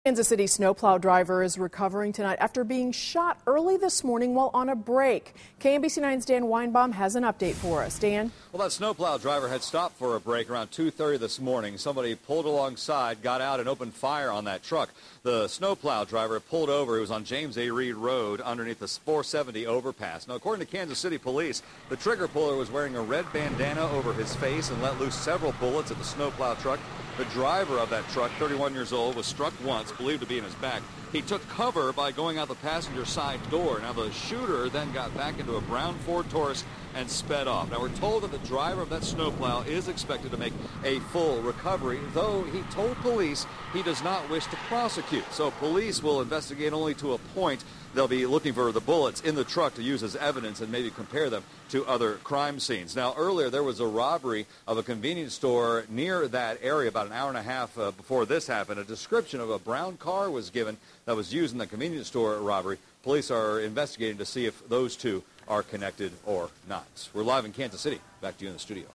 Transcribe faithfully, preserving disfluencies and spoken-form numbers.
Kansas City snowplow driver is recovering tonight after being shot early this morning while on a break. K M B C nine's Dan Weinbaum has an update for us. Dan? Well, that snowplow driver had stopped for a break around two thirty this morning. Somebody pulled alongside, got out, and opened fire on that truck. The snowplow driver pulled over. He was on James A. Reed Road underneath the four seventy overpass. Now, according to Kansas City police, the trigger puller was wearing a red bandana over his face and let loose several bullets at the snowplow truck. The driver of that truck, thirty-one years old, was struck once, believed to be in his back. He took cover by going out the passenger side door. Now, the shooter then got back into a brown Ford Taurus and sped off. Now, we're told that the driver of that snowplow is expected to make a full recovery, though he told police he does not wish to prosecute. So police will investigate only to a point. They'll be looking for the bullets in the truck to use as evidence and maybe compare them to other crime scenes. Now, earlier there was a robbery of a convenience store near that area about an hour and a half uh, before this happened. A description of a brown car was given that was used in the convenience store robbery. Police are investigating to see if those two are connected or not. We're live in Kansas City. Back to you in the studio.